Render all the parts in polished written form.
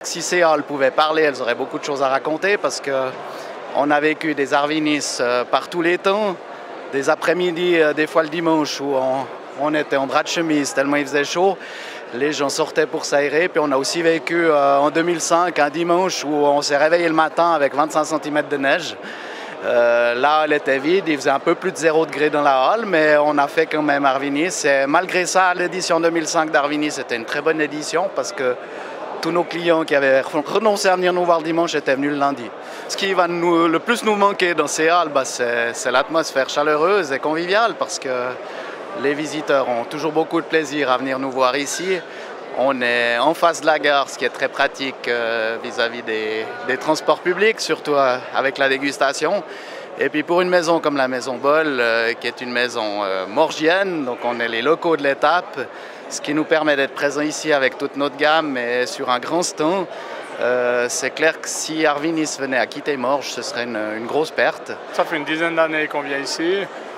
Si ces halles pouvaient parler, elles auraient beaucoup de choses à raconter parce qu'on a vécu des Arvinis par tous les temps, des après-midi, des fois le dimanche où on était en bras de chemise tellement il faisait chaud. Les gens sortaient pour s'aérer. Puis on a aussi vécu en 2005 un dimanche où on s'est réveillé le matin avec 25 cm de neige. La halle était vide, il faisait un peu plus de 0 degré dans la halle, mais on a fait quand même Arvinis. Et malgré ça, l'édition 2005 d'Arvinis était une très bonne édition parce que tous nos clients qui avaient renoncé à venir nous voir le dimanche étaient venus le lundi. Ce qui va le plus nous manquer dans ces halles, c'est l'atmosphère chaleureuse et conviviale parce que les visiteurs ont toujours beaucoup de plaisir à venir nous voir ici. On est en face de la gare, ce qui est très pratique vis-à-vis des transports publics, surtout avec la dégustation. Et puis pour une maison comme la Maison Boll, qui est une maison morgienne, donc on est les locaux de l'étape, ce qui nous permet d'être présents ici avec toute notre gamme et sur un grand stand. C'est clair que si Arvinis venait à quitter Morges, ce serait une grosse perte. Ça fait une dizaine d'années qu'on vient ici.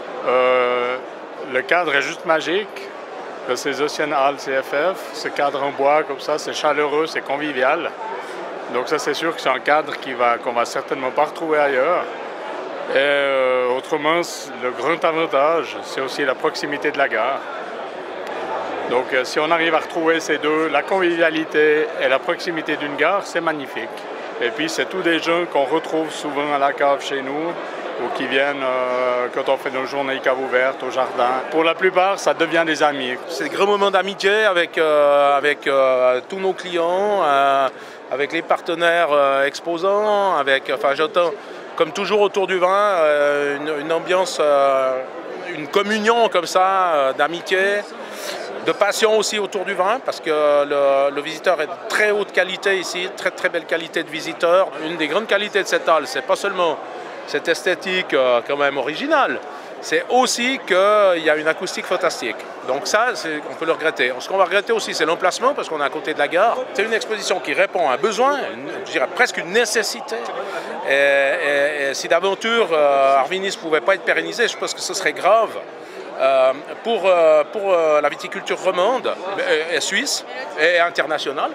Le cadre est juste magique. Ces anciennes halles CFF, ce cadre en bois comme ça, c'est chaleureux, c'est convivial. Donc ça, c'est sûr que c'est un cadre qu'on va certainement pas retrouver ailleurs. Et autrement, le grand avantage, c'est aussi la proximité de la gare. Donc si on arrive à retrouver ces deux, la convivialité et la proximité d'une gare, c'est magnifique. Et puis c'est tous des gens qu'on retrouve souvent à la cave chez nous ou qui viennent quand on fait nos journées cave ouvertes au jardin. Pour la plupart, ça devient des amis. C'est des grands moments d'amitié avec tous nos clients, avec les partenaires exposants, j'entends comme toujours autour du vin, une ambiance, une communion comme ça, d'amitié, de passion aussi autour du vin, parce que le visiteur est de très haute qualité ici, très très belle qualité de visiteur. Une des grandes qualités de cette halle, c'est pas seulement cette esthétique quand même originale, c'est aussi qu'il y a une acoustique fantastique. Donc ça, on peut le regretter. Ce qu'on va regretter aussi, c'est l'emplacement, parce qu'on est à côté de la gare. C'est une exposition qui répond à un besoin, je dirais presque une nécessité. Et si d'aventure Arvinis ne pouvait pas être pérennisé, je pense que ce serait grave pour la viticulture romande et suisse et internationale.